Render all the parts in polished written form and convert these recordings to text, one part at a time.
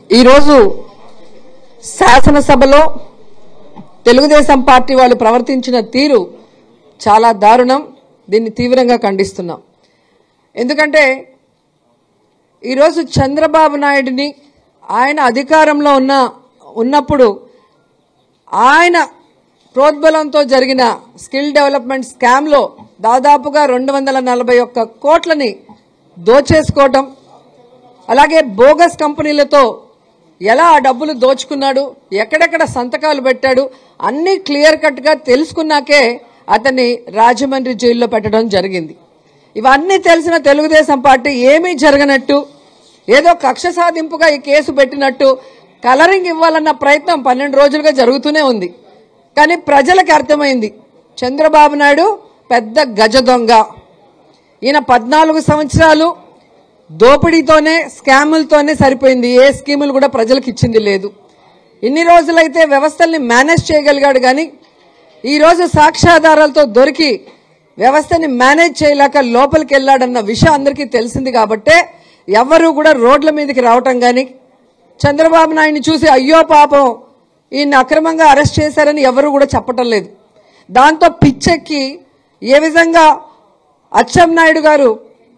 ఈరోజు శాసనసభలో తెలుగుదేశం పార్టీ వాళ్ళు ప్రవర్తించిన తీరు చాలా దారుణం. దీన్ని తీవ్రంగా ఖండిస్తున్నాం. ఎందుకంటే ఈరోజు చంద్రబాబు నాయుడిని ఆయన అధికారంలో ఉన్నప్పుడు ఆయన ప్రోద్బలంతో జరిగిన స్కిల్ డెవలప్మెంట్ స్కామ్లో దాదాపుగా 241 కోట్లని దోచేసుకోవటం, అలాగే బోగస్ కంపెనీలతో ఎలా ఆ డబ్బులు దోచుకున్నాడు, ఎక్కడెక్కడ సంతకాలు పెట్టాడు అన్నీ క్లియర్ కట్గా తెలుసుకున్నాకే అతన్ని రాజమండ్రి జైల్లో పెట్టడం జరిగింది. ఇవన్నీ తెలిసిన తెలుగుదేశం పార్టీ ఏమీ జరగనట్టు, ఏదో కక్ష సాధింపుగా ఈ కేసు పెట్టినట్టు కలరింగ్ ఇవ్వాలన్న ప్రయత్నం 12 రోజులుగా జరుగుతూనే ఉంది. కానీ ప్రజలకు అర్థమైంది చంద్రబాబు నాయుడు పెద్ద గజ దొంగ. ఈయన 14 సంవత్సరాలు దోపిడీతోనే స్కాములతోనే సరిపోయింది. ఏ స్కీములు కూడా ప్రజలకు ఇచ్చింది లేదు. ఇన్ని రోజులైతే వ్యవస్థల్ని మేనేజ్ చేయగలిగాడు. కానీ ఈరోజు సాక్ష్యాధారాలతో దొరికి వ్యవస్థని మేనేజ్ చేయలేక లోపలికి వెళ్ళాడన్న విషయం అందరికీ తెలిసింది. కాబట్టే ఎవరు కూడా రోడ్ల మీదకి రావటం కానీ, చంద్రబాబు నాయుడిని చూసి అయ్యో పాపం ఈయన అక్రమంగా అరెస్ట్ చేశారని ఎవరు కూడా చెప్పటం లేదు. దాంతో పిచ్చెక్కి ఏ విధంగా అచ్చెన్నాయుడు గారు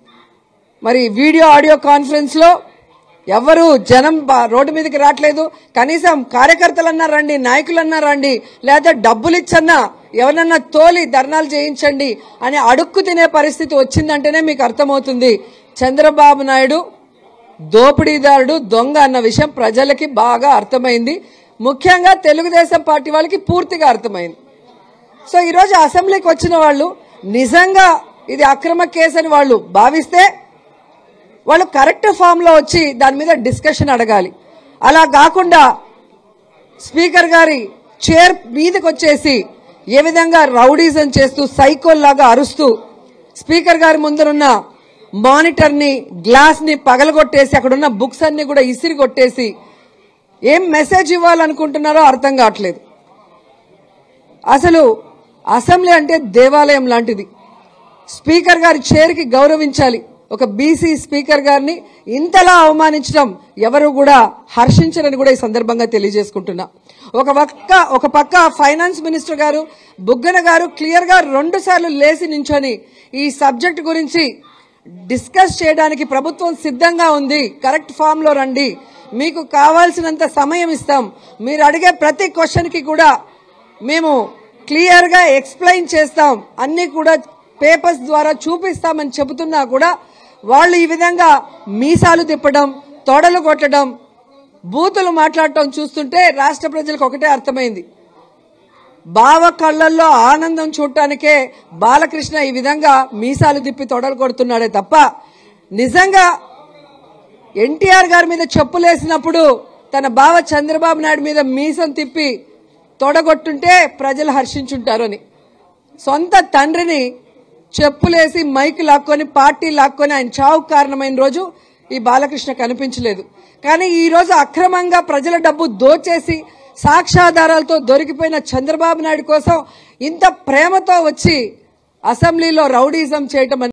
మరి వీడియో ఆడియో కాన్ఫరెన్స్ లో ఎవరు జనం రోడ్డు మీదకి రావట్లేదు, కనీసం కార్యకర్తలన్నా రండి, నాయకులన్నా రండి, లేదా డబ్బులు ఇచ్చన్నా ఎవరన్నా తోలి ధర్నాలు చేయించండి అని అడుక్కు తినే పరిస్థితి వచ్చిందంటేనే మీకు అర్థమవుతుంది చంద్రబాబు నాయుడు దోపిడీదారుడు, దొంగ అన్న విషయం ప్రజలకి బాగా అర్థమైంది. ముఖ్యంగా తెలుగుదేశం పార్టీ వాళ్ళకి పూర్తిగా అర్థమైంది. సో ఈరోజు అసెంబ్లీకి వచ్చిన వాళ్ళు నిజంగా ఇది అక్రమ కేసు అని వాళ్ళు భావిస్తే వాళ్ళు కరెక్ట్ ఫామ్ లో వచ్చి దాని మీద డిస్కషన్ అడగాలి. అలా కాకుండా స్పీకర్ గారి చైర్ మీదకి వచ్చేసి ఏ విధంగా రౌడీజం చేస్తూ సైకోల్లాగా అరుస్తూ స్పీకర్ గారి ముందరున్న మానిటర్ ని గ్లాస్ ని పగలగొట్టేసి అక్కడున్న బుక్స్ అన్ని కూడా ఇసిరి కొట్టేసి ఏం మెసేజ్ ఇవ్వాలనుకుంటున్నారో అర్థం కావట్లేదు. అసలు అసెంబ్లీ అంటే దేవాలయం లాంటిది. స్పీకర్ గారి చైర్కి గౌరవించాలి. ఒక బీసీ స్పీకర్ గారిని ఇంతలా అవమానించడం ఎవరు కూడా హర్షించరని కూడా ఈ సందర్భంగా తెలియజేసుకుంటున్నా. ఒక పక్క ఫైనాన్స్ మినిస్టర్ గారు బుగ్గన గారు క్లియర్ గా 2 సార్లు లేచి నించొని ఈ సబ్జెక్ట్ గురించి డిస్కస్ చేయడానికి ప్రభుత్వం సిద్ధంగా ఉంది, కరెక్ట్ ఫామ్ లో రండి, మీకు కావాల్సినంత సమయం ఇస్తాం, మీరు అడిగే ప్రతి క్వశ్చన్ కి కూడా మేము క్లియర్ గా ఎక్స్ప్లెయిన్ చేస్తాం, అన్ని కూడా పేపర్స్ ద్వారా చూపిస్తామని చెబుతున్నా కూడా వాళ్ళు ఈ విధంగా మీసాలు తిప్పడం, తొడలు కొట్టడం, బూతులు మాట్లాడటం చూస్తుంటే రాష్ట్ర ప్రజలకు ఒకటే అర్థమైంది. బావ కళ్లల్లో ఆనందం చూడటానికే బాలకృష్ణ ఈ విధంగా మీసాలు తిప్పి తొడలు కొడుతున్నాడే తప్ప నిజంగా ఎన్టీఆర్ గారి మీద చెప్పులేసినప్పుడు తన బావ చంద్రబాబు నాయుడు మీద మీసం తిప్పి తొడగొట్టుంటే ప్రజలు హర్షించుంటారు అని. సొంత తండ్రిని చెప్పులేసి మైకు లాక్కొని పార్టీ లాక్కొని ఆయన చావు కారణమైన రోజు ఈ బాలకృష్ణ కనిపించలేదు. కానీ ఈ రోజు అక్రమంగా ప్రజల డబ్బు దోచేసి సాక్ష్యాధారాలతో దొరికిపోయిన చంద్రబాబు నాయుడు కోసం ఇంత ప్రేమతో వచ్చి అసెంబ్లీలో రౌడీజం చేయటం